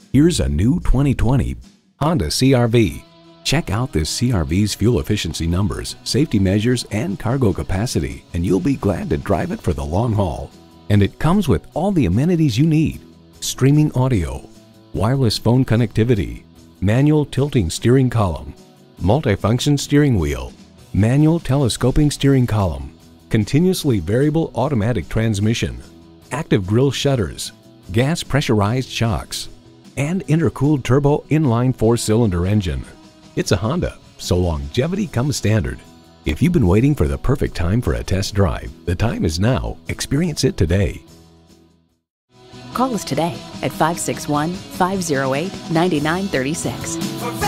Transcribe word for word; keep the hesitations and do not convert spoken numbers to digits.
Here's a new twenty twenty Honda C R V. Check out this C R V's fuel efficiency numbers, safety measures, and cargo capacity, and you'll be glad to drive it for the long haul. And it comes with all the amenities you need: streaming audio, wireless phone connectivity, manual tilting steering column, multifunction steering wheel, manual telescoping steering column, continuously variable automatic transmission, active grille shutters, gas pressurized shocks, and intercooled turbo inline four-cylinder engine. It's a Honda, so longevity comes standard. If you've been waiting for the perfect time for a test drive, the time is now. Experience it today. Call us today at five six one, five zero eight, nine nine three six.